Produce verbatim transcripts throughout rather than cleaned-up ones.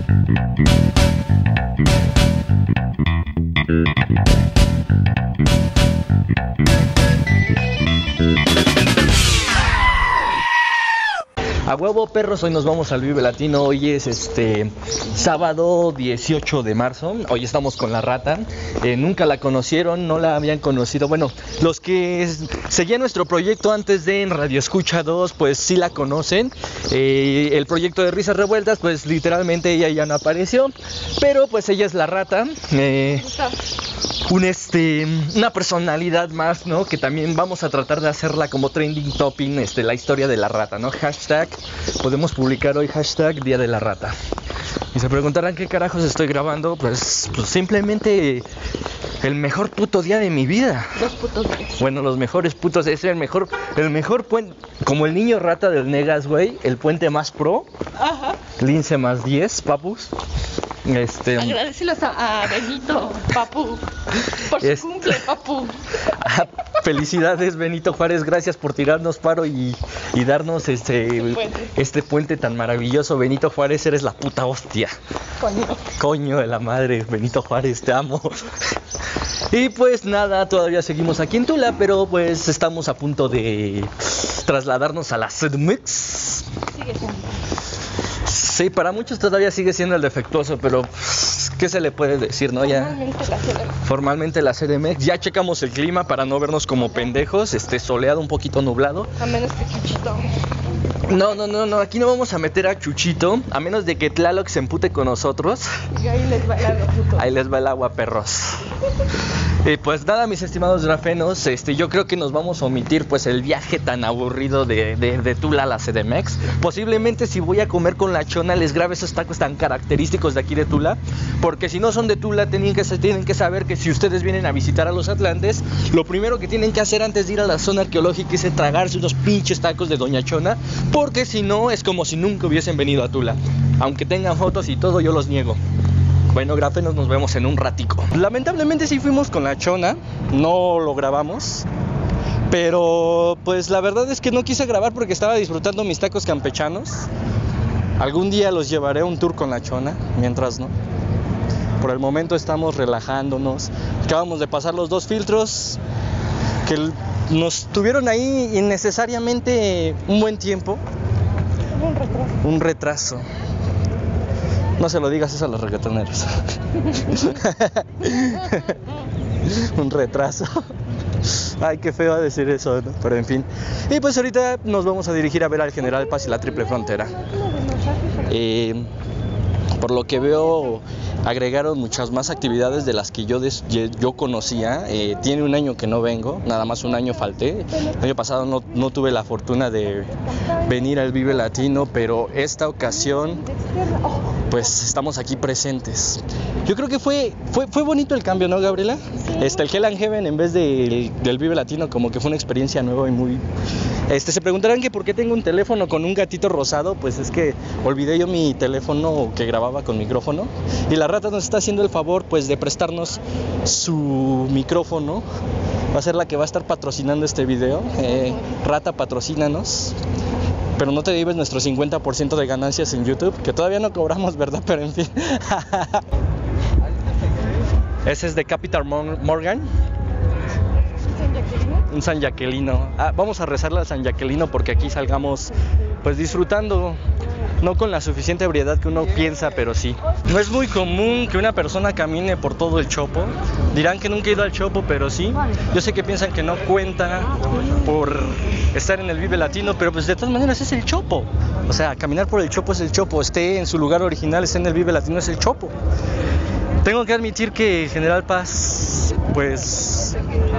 A huevo, perros, hoy nos vamos al Vive Latino. Hoy es este sábado dieciocho de marzo. Hoy estamos con la Rata. Eh, nunca la conocieron, no la habían conocido. Bueno, los que seguían nuestro proyecto antes de en Radio Escucha dos, pues sí la conocen. Eh, el proyecto de Risas Revueltas, pues literalmente ella ya no apareció. Pero pues ella es la Rata. Eh, un este una personalidad más, ¿no? Que también vamos a tratar de hacerla como trending topic, este, la historia de la Rata, ¿no? Hashtag, podemos publicar hoy hashtag Día de la Rata. Y se preguntarán qué carajos estoy grabando. Pues, pues simplemente el mejor puto día de mi vida. Los putos días. Bueno, los mejores putos, es el mejor, el mejor puente, como el niño rata del Negas, güey, el puente más pro. Ajá. Lince más diez, papus. Este, Agradecelos a, a Benito, papu, por su es... cumple, papu. Felicidades, Benito Juárez, gracias por tirarnos paro y, y darnos este, este, puente. este puente tan maravilloso. Benito Juárez, eres la puta hostia. Coño. Coño de la madre, Benito Juárez, te amo. Y pues nada, todavía seguimos aquí en Tula, pero pues estamos a punto de trasladarnos a la C D M X. Sigue siendo. Sí, para muchos todavía sigue siendo el defectuoso, pero ¿qué se le puede decir, no? Ya Formalmente la C D M X. Formalmente la C D M X. Ya checamos el clima para no vernos como pendejos, este soleado, un poquito nublado. A menos que Chuchito. No, no, no, no, aquí no vamos a meter a Chuchito, a menos de que Tlaloc se empute con nosotros. Y ahí les va el agua, puto. Ahí les va el agua, perros. Y pues nada, mis estimados grafenos, este, yo creo que nos vamos a omitir pues el viaje tan aburrido de, de, de Tula a la C D M X. Posiblemente si voy a comer con la Chona les grabe esos tacos tan característicos de aquí de Tula, porque si no son de Tula tienen que, tienen que saber que si ustedes vienen a visitar a los Atlantes, lo primero que tienen que hacer antes de ir a la zona arqueológica es tragarse unos pinches tacos de Doña Chona, porque si no es como si nunca hubiesen venido a Tula. Aunque tengan fotos y todo, yo los niego. Bueno, grafenos, nos vemos en un ratico. Lamentablemente sí fuimos con la Chona, no lo grabamos, pero pues la verdad es que no quise grabar porque estaba disfrutando mis tacos campechanos. Algún día los llevaré a un tour con la Chona, mientras no. Por el momento estamos relajándonos. Acabamos de pasar los dos filtros que nos tuvieron ahí innecesariamente un buen tiempo. Un retraso. Un retraso. No se lo digas eso a los reggaetoneros. Un retraso. Ay, qué feo decir eso, ¿no? Pero en fin. Y pues ahorita nos vamos a dirigir a ver al General Paz y la Triple Frontera. Eh, por lo que veo, agregaron muchas más actividades de las que yo, des, yo conocía. Eh, tiene un año que no vengo, nada más un año falté. El año pasado no, no tuve la fortuna de venir al Vive Latino, pero esta ocasión pues estamos aquí presentes. Yo creo que fue fue, fue bonito el cambio, ¿no, Gabriela? Sí. Este, el Hell and Heaven en vez de, del Vive Latino como que fue una experiencia nueva y muy... Este, se preguntarán que por qué tengo un teléfono con un gatito rosado. Pues es que olvidé yo mi teléfono que grababa con micrófono y la Rata nos está haciendo el favor pues de prestarnos su micrófono. Va a ser la que va a estar patrocinando este video. eh, Rata, patrocínanos. Pero no te lleves nuestro cincuenta por ciento de ganancias en YouTube, que todavía no cobramos, ¿verdad? Pero en fin. Ese es de Capital Morgan. ¿San Jacquelino? Un San Jacquelino. Ah, vamos a rezarle al San Jacquelino porque aquí salgamos pues disfrutando, no con la suficiente ebriedad que uno piensa, pero sí. No es muy común que una persona camine por todo el Chopo. Dirán que nunca he ido al Chopo, pero sí. Yo sé que piensan que no cuenta por estar en el Vive Latino, pero pues de todas maneras es el Chopo. O sea, caminar por el Chopo es el Chopo. Esté en su lugar original, esté en el Vive Latino, es el Chopo. Tengo que admitir que General Paz, pues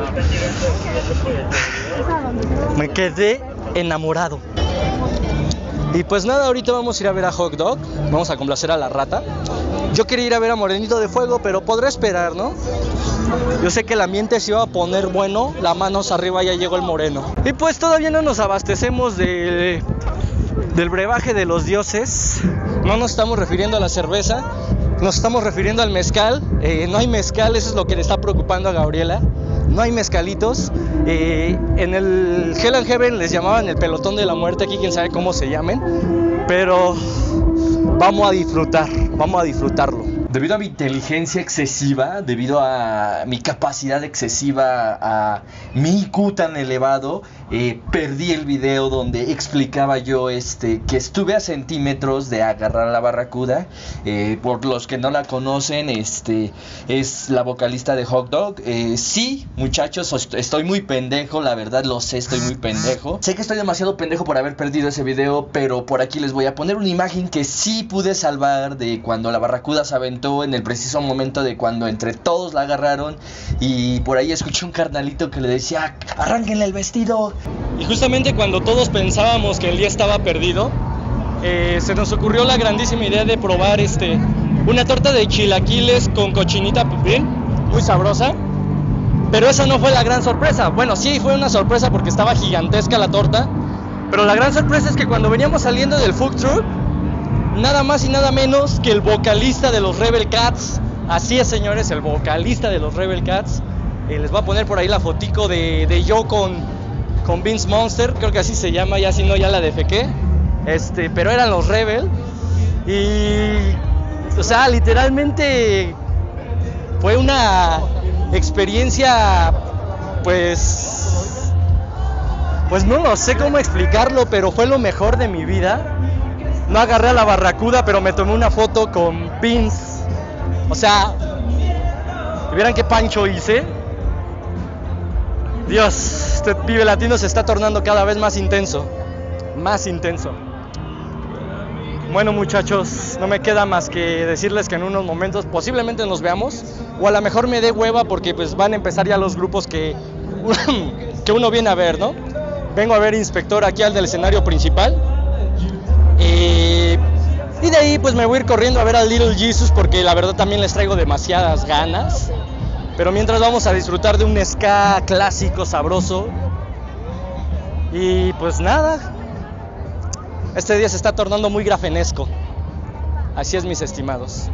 me quedé enamorado. Y pues nada, ahorita vamos a ir a ver a Hot Dog, vamos a complacer a la Rata. Yo quería ir a ver a Morenito de Fuego, pero podré esperar, ¿no? Yo sé que el ambiente se iba a poner bueno, la manos arriba, ya llegó el moreno. Y pues todavía no nos abastecemos de, del brebaje de los dioses. No nos estamos refiriendo a la cerveza, nos estamos refiriendo al mezcal. Eh, no hay mezcal, eso es lo que le está preocupando a Gabriela. No hay mezcalitos. Eh, en el Hell and Heaven les llamaban el pelotón de la muerte, aquí quién sabe cómo se llamen. Pero vamos a disfrutar, vamos a disfrutarlo. Debido a mi inteligencia excesiva, debido a mi capacidad excesiva, a mi I Q tan elevado, eh, perdí el video donde explicaba yo este que estuve a centímetros de agarrar a la barracuda. Eh, por los que no la conocen, este es la vocalista de Hot Dog. Eh, sí, muchachos, estoy muy pendejo, la verdad lo sé, estoy muy pendejo. Sé que estoy demasiado pendejo por haber perdido ese video, pero por aquí les voy a poner una imagen que sí pude salvar de cuando la barracuda se aventó en el preciso momento de cuando entre todos la agarraron, y por ahí escuché un carnalito que le decía: arránquenle el vestido. Y justamente cuando todos pensábamos que el día estaba perdido, eh, se nos ocurrió la grandísima idea de probar este una torta de chilaquiles con cochinita pibil, muy sabrosa. Pero esa no fue la gran sorpresa. Bueno, sí fue una sorpresa porque estaba gigantesca la torta, pero la gran sorpresa es que cuando veníamos saliendo del food truck, nada más y nada menos que el vocalista de los Rebel Cats. Así es, señores, el vocalista de los Rebel Cats. Eh, les voy a poner por ahí la fotico de, de yo con, con Vince Monster, creo que así se llama, ya si no ya la defequé. Este, pero eran los Rebel. Y, o sea, literalmente fue una experiencia, pues, pues no lo sé cómo explicarlo, pero fue lo mejor de mi vida. No agarré a la barracuda, pero me tomé una foto con Vince. O sea, ¿vieran qué pancho hice? Dios, este Vive Latino se está tornando cada vez más intenso. Más intenso. Bueno, muchachos, no me queda más que decirles que en unos momentos posiblemente nos veamos. O a lo mejor me dé hueva porque pues van a empezar ya los grupos que, que uno viene a ver, ¿no? Vengo a ver Inspector aquí al del escenario principal. Eh, y de ahí pues me voy a ir corriendo a ver al Little Jesus porque la verdad también les traigo demasiadas ganas. Pero mientras vamos a disfrutar de un ska clásico sabroso. Y pues nada, este día se está tornando muy grafenesco. Así es, mis estimados.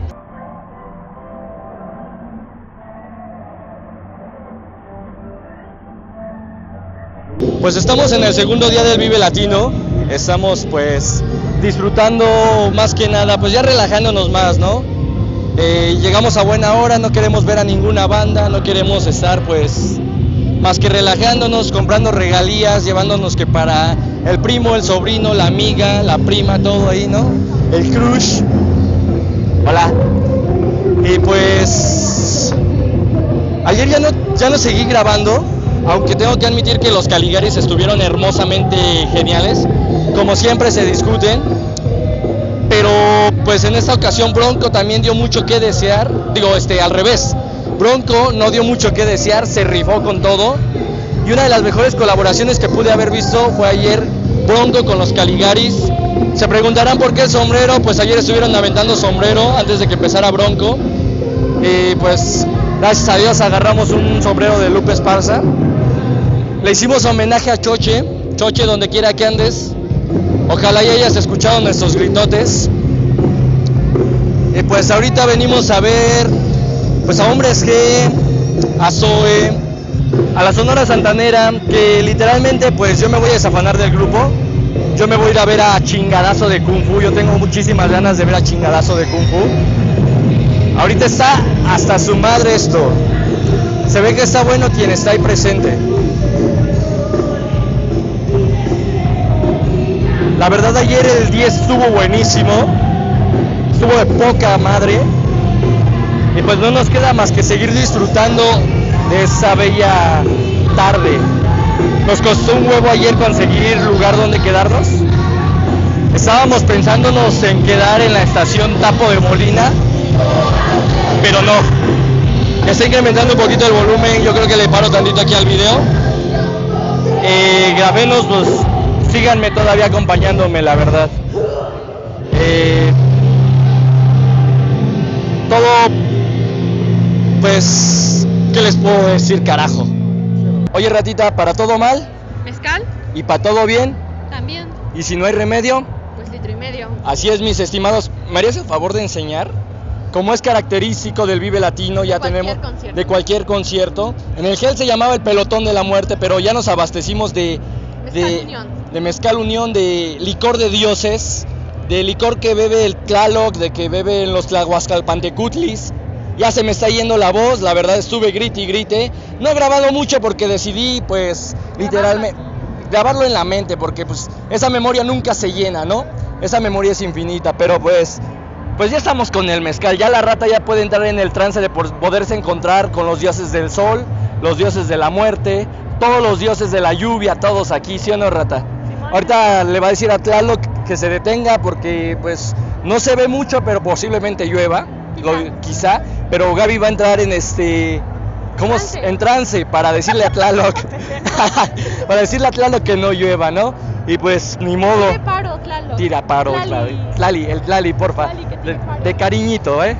Pues estamos en el segundo día del Vive Latino. Estamos pues disfrutando más que nada, pues ya relajándonos más, ¿no? Eh, llegamos a buena hora, no queremos ver a ninguna banda, no queremos estar pues más que relajándonos, comprando regalías, llevándonos que para el primo, el sobrino, la amiga, la prima, todo ahí, ¿no? El crush. Hola. Y pues ayer ya no, ya no seguí grabando, aunque tengo que admitir que los Caligaris estuvieron hermosamente geniales. Como siempre se discuten, pero pues en esta ocasión Bronco también dio mucho que desear. Digo, este, al revés, Bronco no dio mucho que desear, se rifó con todo. Y una de las mejores colaboraciones que pude haber visto fue ayer Bronco con los Caligaris. Se preguntarán por qué el sombrero, pues ayer estuvieron aventando sombrero antes de que empezara Bronco. Y pues gracias a Dios agarramos un sombrero de Lupe Esparza. Le hicimos homenaje a Choche, Choche donde quiera que andes. Ojalá y hayas escuchado nuestros gritotes. Y pues ahorita venimos a ver pues a Hombres G, a Zoe, a la Sonora Santanera, que literalmente pues yo me voy a desafanar del grupo. Yo me voy a ir a ver a Chingadazo de Kung Fu. Yo tengo muchísimas ganas de ver a Chingadazo de Kung Fu. Ahorita está hasta su madre esto. Se ve que está bueno quien está ahí presente. La verdad ayer el día estuvo buenísimo, estuvo de poca madre. Y pues no nos queda más que seguir disfrutando de esa bella tarde. Nos costó un huevo ayer conseguir lugar donde quedarnos. Estábamos pensándonos en quedar en la estación Tapo de Molina, pero no. Está incrementando un poquito el volumen, yo creo que le paro tantito aquí al video. Eh, grabénos, pues síganme todavía acompañándome, la verdad. Eh, todo, pues, ¿qué les puedo decir, carajo? Oye, ratita, ¿para todo mal? ¿Mezcal? ¿Y para todo bien? También. ¿Y si no hay remedio? Pues litro y medio. Así es, mis estimados. ¿Me harías el favor de enseñar? Como es característico del Vive Latino, ya tenemos concierto. de cualquier concierto. En el Gel se llamaba el Pelotón de la Muerte, pero ya nos abastecimos de Mezcal de, Unión. de Mezcal Unión, de licor de dioses, de licor que bebe el Tlaloc, de que beben los Tlahuascalpantecutlis. Ya se me está yendo la voz, la verdad estuve grite y grite. No he grabado mucho porque decidí, pues, literalmente, grabarlo en la mente, porque pues esa memoria nunca se llena, ¿no? Esa memoria es infinita, pero pues, pues ya estamos con el mezcal. Ya la rata ya puede entrar en el trance de poderse encontrar con los dioses del sol, los dioses de la muerte, todos los dioses de la lluvia, todos aquí, ¿sí o no, rata? Ahorita le va a decir a Tlaloc que se detenga porque pues no se ve mucho, pero posiblemente llueva. Lo, quizá, pero Gaby va a entrar en este, ¿cómo? Trance. En trance para decirle a Tlaloc, para decirle a Tlaloc que no llueva, ¿no? Y pues ni modo. Tira paro, Tlaloc. Tira paro, Tlali. Tlali, el Tlali, porfa. Tlali, que de, paro. de cariñito, ¿eh?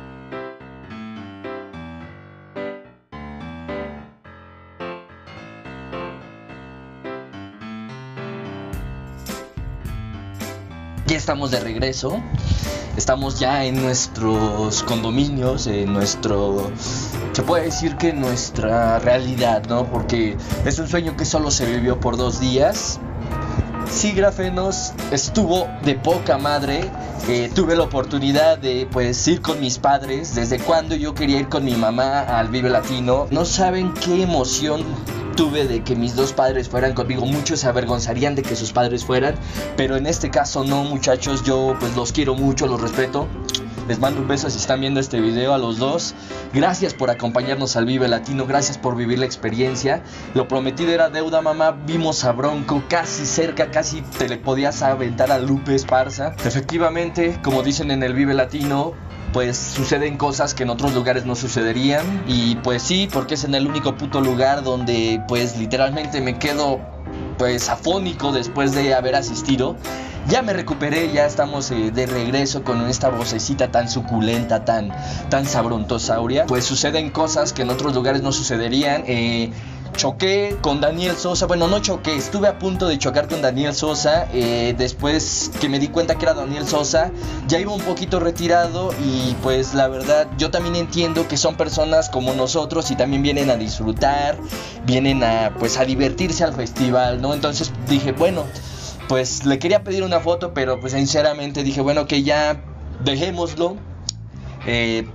Ya estamos de regreso. Estamos ya en nuestros condominios, en nuestro, se puede decir que nuestra realidad, ¿no? Porque es un sueño que solo se vivió por dos días. Sí, Grafenos, estuvo de poca madre. Eh, tuve la oportunidad de pues ir con mis padres. Desde cuando yo quería ir con mi mamá al Vive Latino. No saben qué emoción tuve de que mis dos padres fueran conmigo. Muchos se avergonzarían de que sus padres fueran, pero en este caso no, muchachos. Yo pues los quiero mucho, los respeto. Les mando un beso si están viendo este video a los dos. Gracias por acompañarnos al Vive Latino. Gracias por vivir la experiencia. Lo prometido era deuda, mamá. Vimos a Bronco casi cerca. Casi te le podías aventar a Lupe Esparza. Efectivamente, como dicen en el Vive Latino, pues suceden cosas que en otros lugares no sucederían. Y pues sí, porque es en el único puto lugar donde pues literalmente me quedo pues afónico después de haber asistido. Ya me recuperé, ya estamos eh, de regreso con esta vocecita tan suculenta, tan, tan sabrontosauria. Pues suceden cosas que en otros lugares no sucederían. Eh, choqué con Daniel Sosa, bueno, no choqué, estuve a punto de chocar con Daniel Sosa. Eh, después que me di cuenta que era Daniel Sosa, ya iba un poquito retirado. Y pues la verdad, yo también entiendo que son personas como nosotros y también vienen a disfrutar, vienen a pues a divertirse al festival, ¿no? Entonces dije, bueno, pues le quería pedir una foto, pero pues sinceramente dije, bueno, que ya dejémoslo. Eh,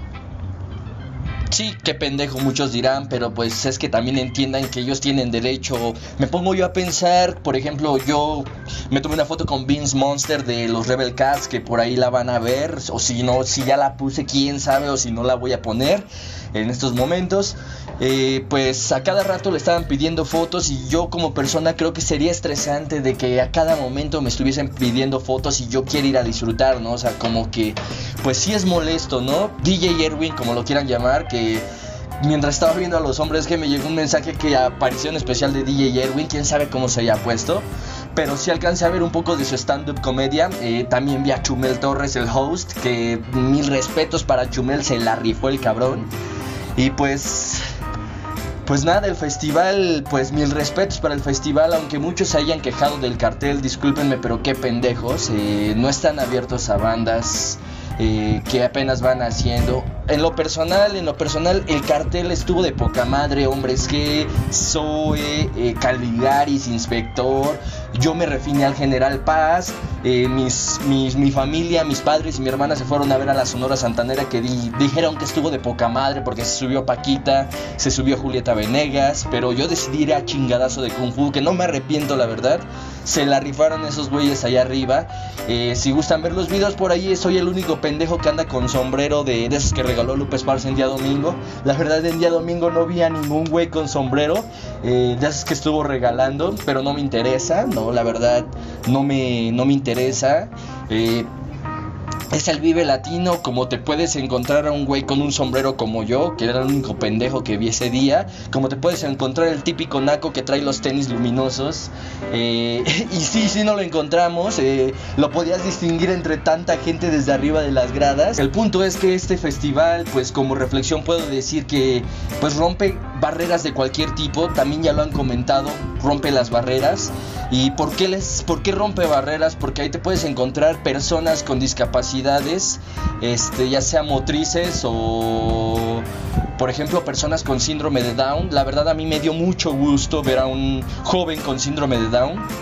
sí, qué pendejo, muchos dirán, pero pues es que también entiendan que ellos tienen derecho. Me pongo yo a pensar, por ejemplo, yo me tomé una foto con Vince Monster de los Rebel Cats, que por ahí la van a ver, o si no, si ya la puse, quién sabe, o si no la voy a poner en estos momentos. Eh, pues a cada rato le estaban pidiendo fotos y yo como persona creo que sería estresante de que a cada momento me estuviesen pidiendo fotos y yo quiero ir a disfrutar, ¿no? O sea, como que pues sí es molesto, ¿no? D J Erwin, como lo quieran llamar, que mientras estaba viendo a los hombres que me llegó un mensaje que aparición especial de D J Erwin, quién sabe cómo se haya puesto, pero sí alcancé a ver un poco de su stand-up comedia. Eh, también vi a Chumel Torres, el host, que mil respetos para Chumel, se la rifó el cabrón. Y pues... Pues nada, el festival, pues mil respetos para el festival, aunque muchos se hayan quejado del cartel, discúlpenme, pero qué pendejos, eh, no están abiertos a bandas eh, que apenas van haciendo. En lo personal, en lo personal, el cartel estuvo de poca madre, hombres G, Zoe, eh, Caligaris, Inspector. Yo me refiné al General Paz. eh, mis, mis, mi familia, mis padres y mi hermana se fueron a ver a la Sonora Santanera, que di, dijeron que estuvo de poca madre porque se subió Paquita, se subió Julieta Venegas, pero yo decidí ir a chingadazo de Kung Fu, que no me arrepiento, la verdad. Se la rifaron esos güeyes allá arriba. Eh, si gustan ver los videos por ahí, soy el único pendejo que anda con sombrero de, de esos que regaló Lupe Esparza en día domingo. La verdad, en día domingo no vi a ningún güey con sombrero eh, de esos que estuvo regalando, pero no me interesa, no, la verdad, no me, no me interesa. Eh, Es el Vive Latino, como te puedes encontrar a un güey con un sombrero como yo, que era el único pendejo que vi ese día, como te puedes encontrar el típico naco que trae los tenis luminosos, eh, y sí, sí no lo encontramos, eh, lo podías distinguir entre tanta gente desde arriba de las gradas. El punto es que este festival, pues como reflexión puedo decir que pues rompe barreras de cualquier tipo, también ya lo han comentado, rompe las barreras. ¿Y por qué, les, por qué rompe barreras? Porque ahí te puedes encontrar personas con discapacidades, este, ya sea motrices o, por ejemplo, personas con síndrome de Down. La verdad, a mí me dio mucho gusto ver a un joven con síndrome de Down.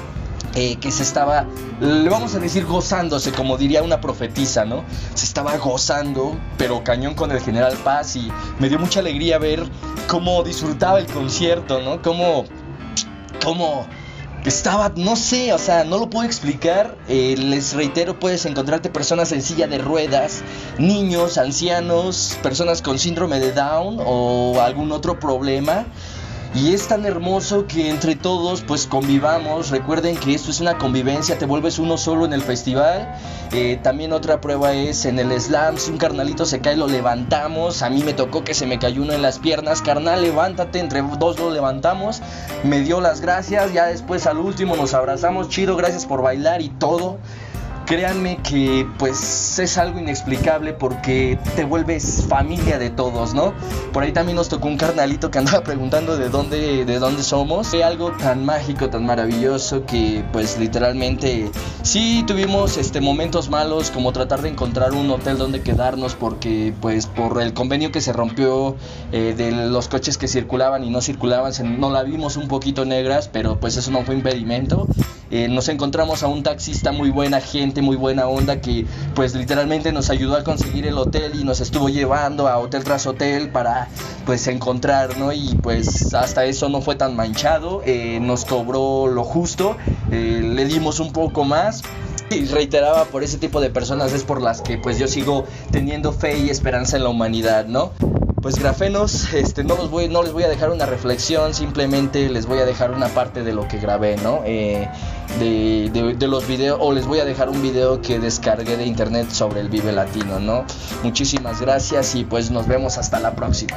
Eh, que se estaba, le vamos a decir gozándose, como diría una profetisa, ¿no? Se estaba gozando, pero cañón con el General Paz, y me dio mucha alegría ver cómo disfrutaba el concierto, ¿no? Cómo, cómo estaba, no sé, o sea, no lo puedo explicar. Eh, les reitero, puedes encontrarte personas en silla de ruedas, niños, ancianos, personas con síndrome de Down o algún otro problema. Y es tan hermoso que entre todos pues convivamos. Recuerden que esto es una convivencia, te vuelves uno solo en el festival. Eh, también otra prueba es en el slam, si un carnalito se cae lo levantamos. A mí me tocó que se me cayó uno en las piernas. Carnal, levántate, entre dos lo levantamos. Me dio las gracias, ya después al último nos abrazamos. Chido, gracias por bailar y todo. Créanme que pues es algo inexplicable porque te vuelves familia de todos, ¿no? Por ahí también nos tocó un carnalito que andaba preguntando de dónde, de dónde somos. Fue algo tan mágico, tan maravilloso que pues literalmente sí tuvimos este, momentos malos, como tratar de encontrar un hotel donde quedarnos porque pues por el convenio que se rompió eh, de los coches que circulaban y no circulaban, se, no la vimos un poquito negras, pero pues eso no fue impedimento. Eh, nos encontramos a un taxista muy buena gente, muy buena onda, que pues literalmente nos ayudó a conseguir el hotel y nos estuvo llevando a hotel tras hotel para pues encontrar, ¿no? Y pues hasta eso no fue tan manchado, eh, nos cobró lo justo, eh, le dimos un poco más. Y reiteraba, por ese tipo de personas es por las que pues yo sigo teniendo fe y esperanza en la humanidad, ¿no? Pues grafenos, este, no, los voy, no les voy a dejar una reflexión, simplemente les voy a dejar una parte de lo que grabé, ¿no? Eh, de, de, de los videos, o les voy a dejar un video que descargué de internet sobre el Vive Latino, ¿no? Muchísimas gracias y pues nos vemos hasta la próxima.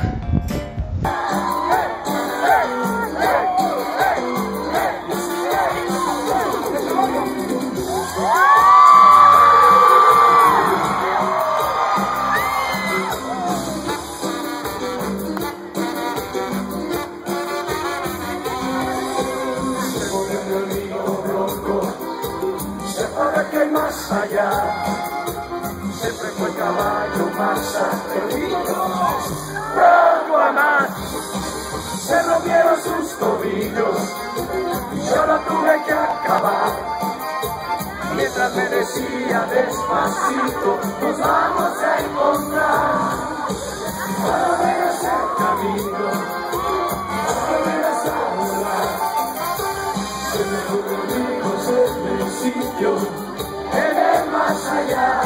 Más allá, siempre fue caballo más atrevido, pronto a más, se rompieron sus tobillos, yo lo tuve que acabar, mientras me decía despacito, nos vamos a encontrar, para ver ese camino, para ver esa lugar, se me ocurrió sencillo. En el más allá,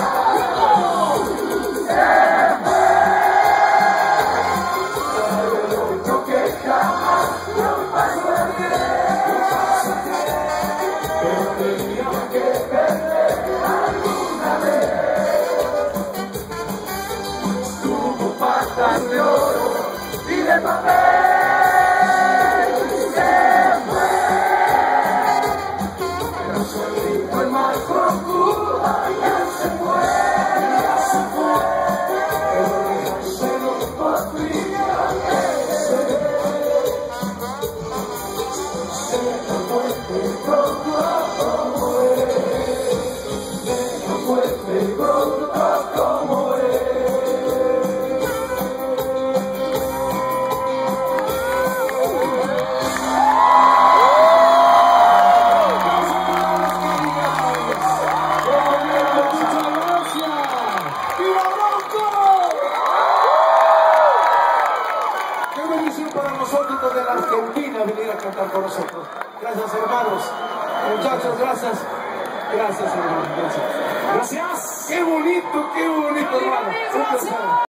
lo que jamás no pasaré, pero tenía que perder alguna vez. Tuvo patas de oro y de papel. Para nosotros desde la Argentina venir a cantar con nosotros. Gracias, hermanos. Muchachos, gracias. Gracias, hermanos. Gracias. Gracias. Qué bonito, qué bonito, hermano.